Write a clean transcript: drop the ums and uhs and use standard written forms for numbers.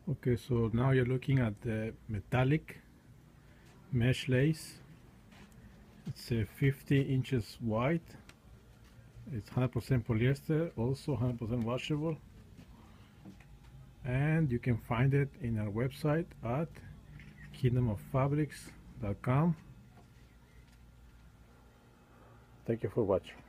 Okay, so now you're looking at the metallic mesh lace. It's 50 inches wide. It's 100% polyester, also 100% washable. And you can find it in our website at kingdomoffabrics.com. Thank you for watching.